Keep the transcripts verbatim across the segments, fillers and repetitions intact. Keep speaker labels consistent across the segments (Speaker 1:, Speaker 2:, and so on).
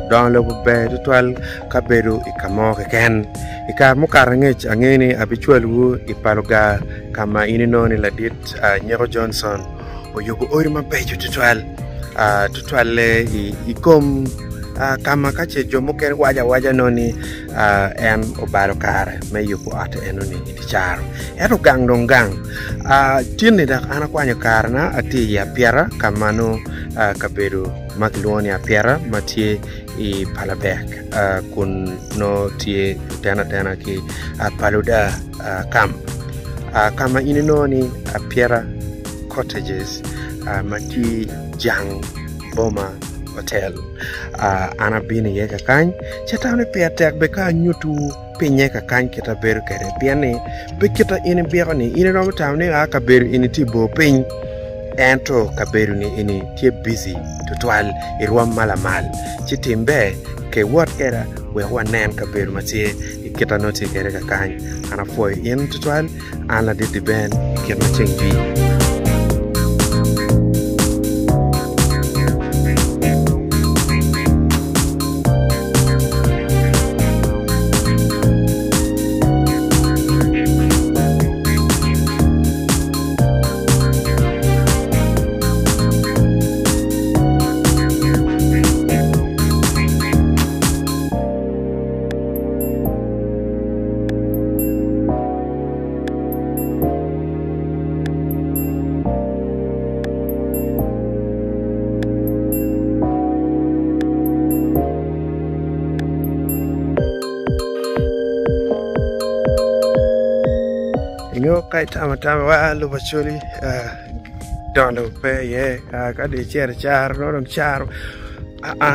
Speaker 1: don lo be tutwal ka bedo ikamo ken ikar mukarangech angeni abichwal wu ipaloga kama inino ni ladit Nyero Johnson oyogo ori mabejo tutwal tutwal ikom kama kache jomoken waja waja noni en obaro kare me yuko ate enoni idicharo eto gang dong gang tini dak ana kwanyo karna ati ya piara kamano kabedo makiluoni ya piara matie i palabek kun no tie tena tena ki paluda camp kama inino ni piara cottages mati jang boma hotel ana bini yeka kany chetawne piatek beka nyutu pinye ka kany kita beru kere piane bekita ini biako ni ini no tawne aka beru ini tibo piny ento ka beru ni ini tie busy tutwal irwam malamal chitimbe ke what era we wanen ka beru matie kita noti kere ka kany ana foi in tutwal ana didi ben kirma chengji Ingo kai tama tama wa lu bachuli don lo pe ye ka de cher char no dong char a a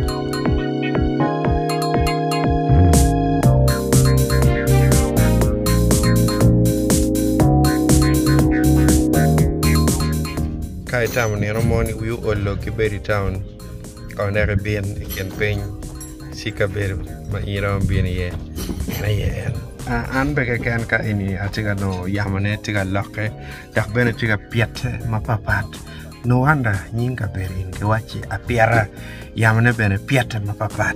Speaker 1: kai tama ni romoni wi ollo ki beri town ka ndere bien ken pen sika ber ma iram bien ye na ye an beke ken ka ini atiga no yamane tiga loke dak bene tiga piete mapapat no anda nyinga berin ke wachi apiara yamane bene piete mapapat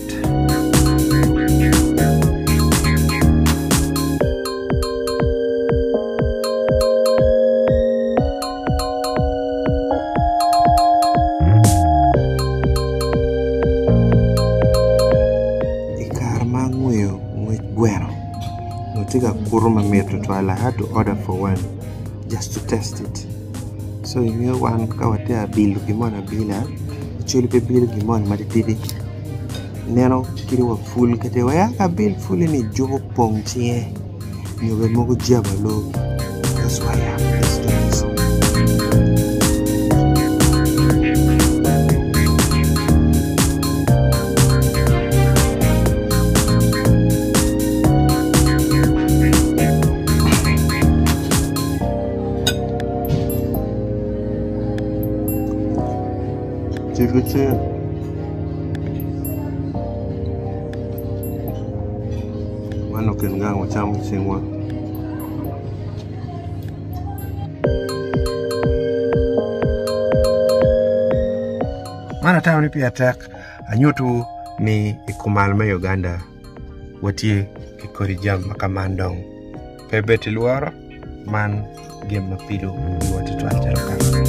Speaker 1: ikar mangweo ngwech gwero Tiga kuruma metro twal. I had to order for one just to test it. So you know one kawatea bill gimona bila chuli pe bill gimona matitidi neno kiri wa full kate wa ya bill full ni jobo pongchie nyobe mogo jabalo. That's why I have this this. Good. Mano que ngang macam semua. Mana tahu ni piatak anyutu ni ikumal me Uganda wati kikorijam makamandong pebeti luara man game mapido wati tuan jarokan.